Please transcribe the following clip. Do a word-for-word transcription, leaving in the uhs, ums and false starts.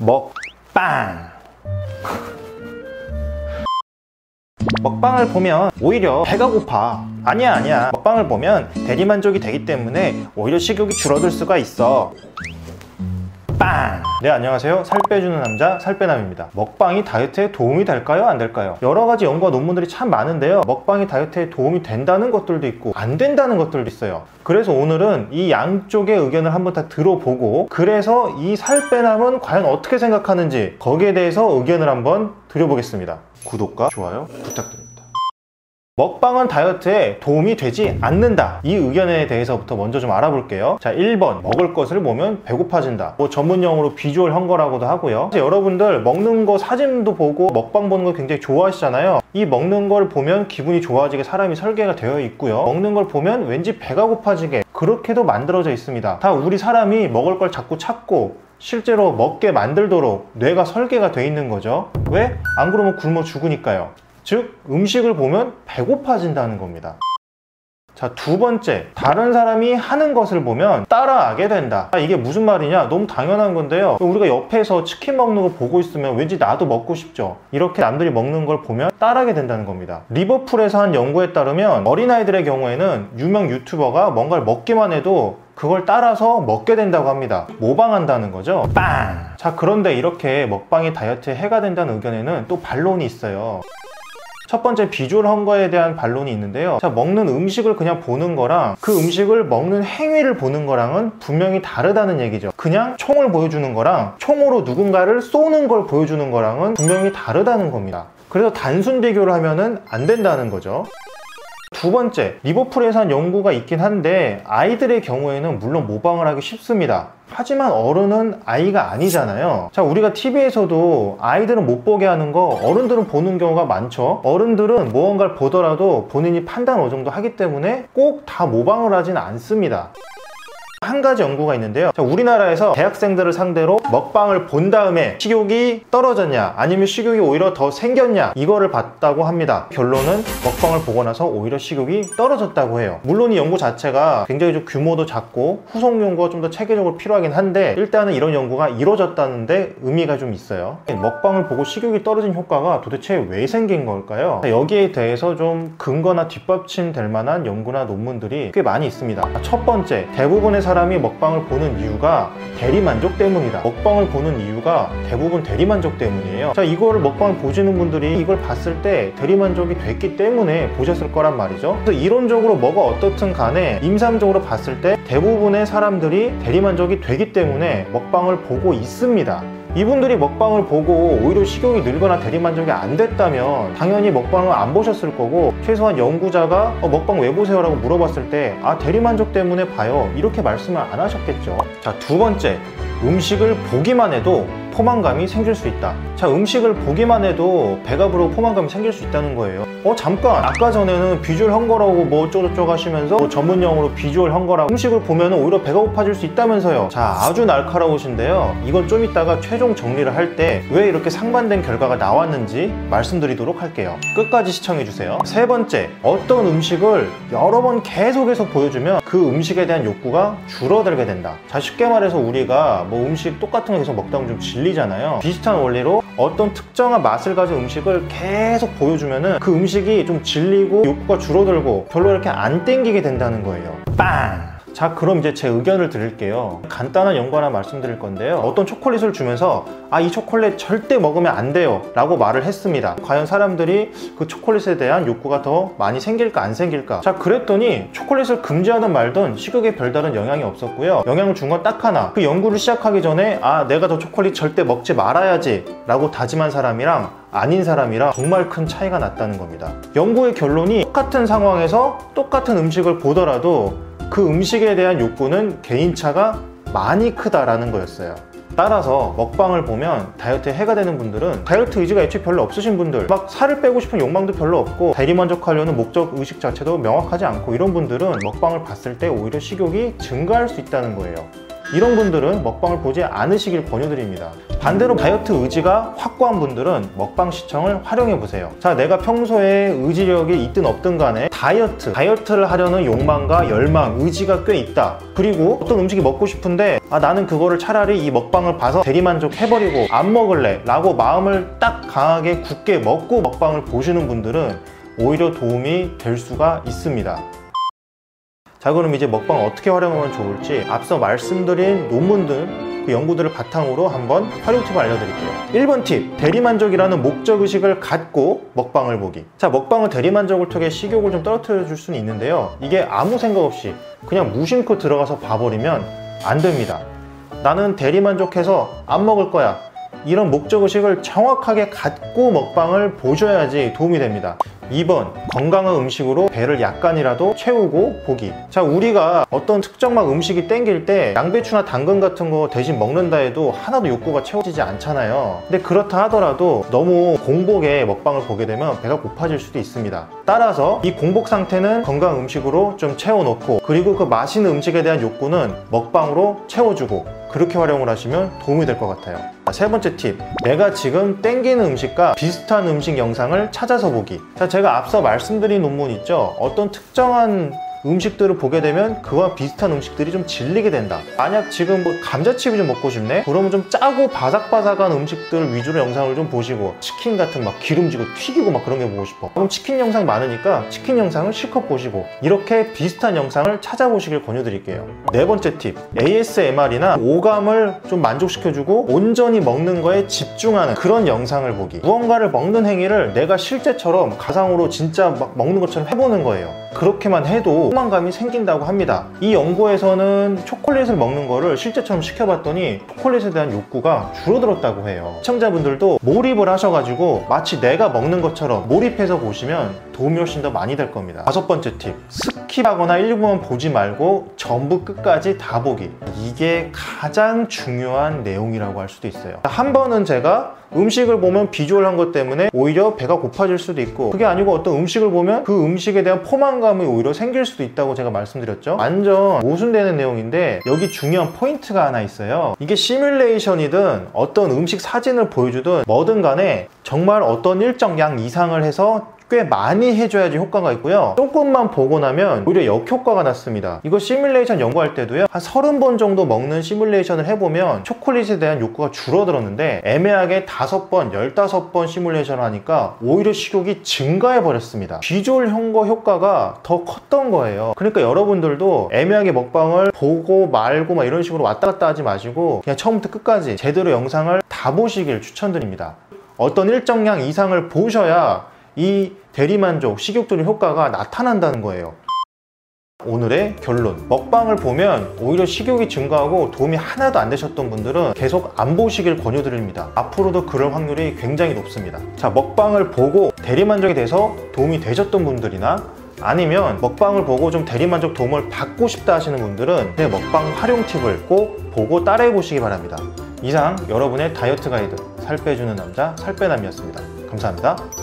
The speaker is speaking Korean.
먹방! 먹방을 보면 오히려 배가 고파. 아니야 아니야 먹방을 보면 대리만족이 되기 때문에 오히려 식욕이 줄어들 수가 있어. 빵! 네, 안녕하세요. 살 빼주는 남자 살빼남입니다. 먹방이 다이어트에 도움이 될까요? 안 될까요? 여러 가지 연구와 논문들이 참 많은데요, 먹방이 다이어트에 도움이 된다는 것들도 있고 안 된다는 것들도 있어요. 그래서 오늘은 이 양쪽의 의견을 한번 다 들어보고, 그래서 이 살빼남은 과연 어떻게 생각하는지 거기에 대해서 의견을 한번 드려보겠습니다. 구독과 좋아요 부탁드립니다. 먹방은 다이어트에 도움이 되지 않는다, 이 의견에 대해서부터 먼저 좀 알아볼게요. 자, 일 번, 먹을 것을 보면 배고파진다. 뭐 전문용어로 비주얼 헝거라고도 하고요. 여러분들 먹는 거 사진도 보고 먹방 보는 거 굉장히 좋아하시잖아요. 이 먹는 걸 보면 기분이 좋아지게 사람이 설계가 되어 있고요, 먹는 걸 보면 왠지 배가 고파지게 그렇게도 만들어져 있습니다. 다 우리 사람이 먹을 걸 자꾸 찾고 실제로 먹게 만들도록 뇌가 설계가 되어 있는 거죠. 왜? 안 그러면 굶어 죽으니까요. 즉, 음식을 보면 배고파진다는 겁니다. 자, 두 번째, 다른 사람이 하는 것을 보면 따라하게 된다. 아, 이게 무슨 말이냐? 너무 당연한 건데요, 우리가 옆에서 치킨 먹는 거 보고 있으면 왠지 나도 먹고 싶죠. 이렇게 남들이 먹는 걸 보면 따라하게 된다는 겁니다. 리버풀에서 한 연구에 따르면 어린아이들의 경우에는 유명 유튜버가 뭔가를 먹기만 해도 그걸 따라서 먹게 된다고 합니다. 모방한다는 거죠. 빵! 자, 그런데 이렇게 먹방이 다이어트에 해가 된다는 의견에는 또 반론이 있어요. 첫 번째, 비주얼 헝거에 대한 반론이 있는데요. 자, 먹는 음식을 그냥 보는 거랑 그 음식을 먹는 행위를 보는 거랑은 분명히 다르다는 얘기죠. 그냥 총을 보여주는 거랑 총으로 누군가를 쏘는 걸 보여주는 거랑은 분명히 다르다는 겁니다. 그래서 단순 비교를 하면은 안 된다는 거죠. 두 번째, 리버풀에서 한 연구가 있긴 한데 아이들의 경우에는 물론 모방을 하기 쉽습니다. 하지만 어른은 아이가 아니잖아요. 자, 우리가 티비에서도 아이들은 못 보게 하는 거 어른들은 보는 경우가 많죠. 어른들은 무언가를 보더라도 본인이 판단 어느 정도 하기 때문에 꼭 다 모방을 하진 않습니다. 한 가지 연구가 있는데요. 자, 우리나라에서 대학생들을 상대로 먹방을 본 다음에 식욕이 떨어졌냐 아니면 식욕이 오히려 더 생겼냐, 이거를 봤다고 합니다. 결론은 먹방을 보고 나서 오히려 식욕이 떨어졌다고 해요. 물론 이 연구 자체가 굉장히 좀 규모도 작고 후속 연구가 좀 더 체계적으로 필요하긴 한데, 일단은 이런 연구가 이루어졌다는데 의미가 좀 있어요. 먹방을 보고 식욕이 떨어진 효과가 도대체 왜 생긴 걸까요? 자, 여기에 대해서 좀 근거나 뒷받침 될 만한 연구나 논문들이 꽤 많이 있습니다. 첫 번째, 대부분의 사람이 먹방을 보는 이유가 대리만족 때문이다. 먹방을 보는 이유가 대부분 대리만족 때문이에요. 자, 이거를 먹방을 보시는 분들이 이걸 봤을 때 대리만족이 됐기 때문에 보셨을 거란 말이죠. 그래서 이론적으로 뭐가 어떻든 간에 임상적으로 봤을 때 대부분의 사람들이 대리만족이 되기 때문에 먹방을 보고 있습니다. 이분들이 먹방을 보고 오히려 식욕이 늘거나 대리만족이 안 됐다면 당연히 먹방을 안 보셨을 거고, 최소한 연구자가 어, 먹방 왜 보세요? 라고 물어봤을 때 아, 대리만족 때문에 봐요, 이렇게 말씀을 안 하셨겠죠. 자, 두 번째, 음식을 보기만 해도 포만감이 생길 수 있다. 자, 음식을 보기만 해도 배가 부르고 포만감이 생길 수 있다는 거예요. 어, 잠깐, 아까 전에는 비주얼 헝거라고 뭐 어쩌고저쩌고 하시면서 뭐 전문용어로 비주얼 헝거라고 음식을 보면 오히려 배가 고파질 수 있다면서요. 자, 아주 날카로우신데요, 이건 좀 이따가 최종 정리를 할 때 왜 이렇게 상반된 결과가 나왔는지 말씀드리도록 할게요. 끝까지 시청해주세요. 세 번째, 어떤 음식을 여러 번 계속해서 보여주면 그 음식에 대한 욕구가 줄어들게 된다. 자, 쉽게 말해서 우리가 뭐 음식 똑같은 거 계속 먹다 보면 좀 질리잖아요. 비슷한 원리로 어떤 특정한 맛을 가진 음식을 계속 보여주면은 그 음식이 좀 질리고 욕구가 줄어들고 별로 이렇게 안 땡기게 된다는 거예요. 빵! 자, 그럼 이제 제 의견을 드릴게요. 간단한 연구 하나 말씀드릴 건데요. 어떤 초콜릿을 주면서 아, 이 초콜릿 절대 먹으면 안 돼요 라고 말을 했습니다. 과연 사람들이 그 초콜릿에 대한 욕구가 더 많이 생길까 안 생길까? 자, 그랬더니 초콜릿을 금지하든 말든 식욕에 별다른 영향이 없었고요, 영향을 준 건 딱 하나, 그 연구를 시작하기 전에 아, 내가 저 초콜릿 절대 먹지 말아야지 라고 다짐한 사람이랑 아닌 사람이랑 정말 큰 차이가 났다는 겁니다. 연구의 결론이 똑같은 상황에서 똑같은 음식을 보더라도 그 음식에 대한 욕구는 개인차가 많이 크다라는 거였어요. 따라서 먹방을 보면 다이어트에 해가 되는 분들은 다이어트 의지가 애초에 별로 없으신 분들, 막 살을 빼고 싶은 욕망도 별로 없고 대리만족하려는 목적 의식 자체도 명확하지 않고, 이런 분들은 먹방을 봤을 때 오히려 식욕이 증가할 수 있다는 거예요. 이런 분들은 먹방을 보지 않으시길 권유드립니다. 반대로 다이어트 의지가 확고한 분들은 먹방 시청을 활용해 보세요. 자, 내가 평소에 의지력이 있든 없든 간에 다이어트 다이어트를 하려는 욕망과 열망, 의지가 꽤 있다. 그리고 어떤 음식이 먹고 싶은데 아, 나는 그거를 차라리 이 먹방을 봐서 대리만족 해버리고 안 먹을래 라고 마음을 딱 강하게 굳게 먹고 먹방을 보시는 분들은 오히려 도움이 될 수가 있습니다. 자, 그럼 이제 먹방 어떻게 활용하면 좋을지 앞서 말씀드린 논문들, 그 연구들을 바탕으로 한번 활용 팁을 알려드릴게요. 일 번 팁, 대리만족이라는 목적의식을 갖고 먹방을 보기. 자, 먹방을 대리만족을 통해 식욕을 좀 떨어뜨려 줄 수는 있는데요, 이게 아무 생각 없이 그냥 무심코 들어가서 봐버리면 안 됩니다. 나는 대리만족해서 안 먹을 거야, 이런 목적의식을 정확하게 갖고 먹방을 보셔야지 도움이 됩니다. 이 번, 건강한 음식으로 배를 약간이라도 채우고 보기. 자, 우리가 어떤 특정 막 음식이 땡길 때 양배추나 당근 같은 거 대신 먹는다 해도 하나도 욕구가 채워지지 않잖아요. 근데 그렇다 하더라도 너무 공복에 먹방을 보게 되면 배가 고파질 수도 있습니다. 따라서 이 공복 상태는 건강 음식으로 좀 채워놓고, 그리고 그 맛있는 음식에 대한 욕구는 먹방으로 채워주고, 그렇게 활용을 하시면 도움이 될 것 같아요. 세 번째 팁, 내가 지금 땡기는 음식과 비슷한 음식 영상을 찾아서 보기. 자, 제가 앞서 말씀드린 논문 있죠? 어떤 특정한 음식들을 보게 되면 그와 비슷한 음식들이 좀 질리게 된다. 만약 지금 뭐 감자칩이 좀 먹고 싶네? 그러면 좀 짜고 바삭바삭한 음식들 위주로 영상을 좀 보시고, 치킨 같은 막 기름지고 튀기고 막 그런 게 보고 싶어, 그럼 치킨 영상 많으니까 치킨 영상을 실컷 보시고, 이렇게 비슷한 영상을 찾아보시길 권유드릴게요. 네 번째 팁, 에이에스엠알이나 오감을 좀 만족시켜주고 온전히 먹는 거에 집중하는 그런 영상을 보기. 무언가를 먹는 행위를 내가 실제처럼 가상으로 진짜 막 먹는 것처럼 해보는 거예요. 그렇게만 해도 포만감이 생긴다고 합니다. 이 연구에서는 초콜릿을 먹는 거를 실제처럼 시켜봤더니 초콜릿에 대한 욕구가 줄어들었다고 해요. 시청자분들도 몰입을 하셔가지고 마치 내가 먹는 것처럼 몰입해서 보시면 도움이 훨씬 더 많이 될 겁니다. 다섯 번째 팁, 스킵하거나 일부만 보지 말고 전부 끝까지 다 보기. 이게 가장 중요한 내용이라고 할 수도 있어요. 한 번은 제가 음식을 보면 비주얼한 것 때문에 오히려 배가 고파질 수도 있고, 그게 아니고 어떤 음식을 보면 그 음식에 대한 포만감이 오히려 생길 수도 있다고 제가 말씀드렸죠. 완전 모순되는 내용인데 여기 중요한 포인트가 하나 있어요. 이게 시뮬레이션이든 어떤 음식 사진을 보여주든 뭐든 간에 정말 어떤 일정 양 이상을 해서 꽤 많이 해줘야지 효과가 있고요, 조금만 보고 나면 오히려 역효과가 났습니다. 이거 시뮬레이션 연구할 때도요, 한 서른 번 정도 먹는 시뮬레이션을 해보면 초콜릿에 대한 욕구가 줄어들었는데, 애매하게 다섯 번, 열다섯 번 시뮬레이션을 하니까 오히려 식욕이 증가해 버렸습니다. 비주얼 현거 효과가 더 컸던 거예요. 그러니까 여러분들도 애매하게 먹방을 보고 말고 막 이런 식으로 왔다 갔다 하지 마시고 그냥 처음부터 끝까지 제대로 영상을 다 보시길 추천드립니다. 어떤 일정량 이상을 보셔야 이 대리만족, 식욕 조절 효과가 나타난다는 거예요. 오늘의 결론, 먹방을 보면 오히려 식욕이 증가하고 도움이 하나도 안 되셨던 분들은 계속 안 보시길 권유드립니다. 앞으로도 그럴 확률이 굉장히 높습니다. 자, 먹방을 보고 대리만족이 돼서 도움이 되셨던 분들이나 아니면 먹방을 보고 좀 대리만족 도움을 받고 싶다 하시는 분들은 제 먹방 활용 팁을 꼭 보고 따라해 보시기 바랍니다. 이상 여러분의 다이어트 가이드, 살 빼주는 남자 살빼남이었습니다. 감사합니다.